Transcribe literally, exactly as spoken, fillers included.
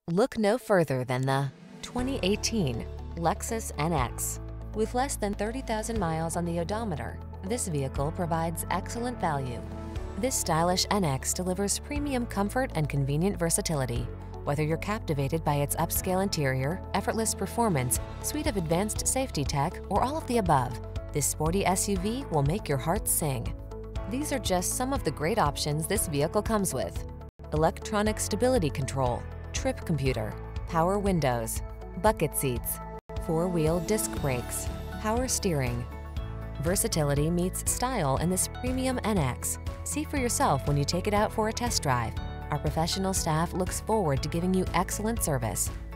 Look no further than the twenty eighteen Lexus N X. With less than thirty thousand miles on the odometer, this vehicle provides excellent value. This stylish N X delivers premium comfort and convenient versatility. Whether you're captivated by its upscale interior, effortless performance, suite of advanced safety tech, or all of the above, this sporty S U V will make your heart sing. These are just some of the great options this vehicle comes with: electronic stability control, trip computer, power windows, bucket seats, four-wheel disc brakes, power steering. Versatility meets style in this premium N X. See for yourself when you take it out for a test drive. Our professional staff looks forward to giving you excellent service.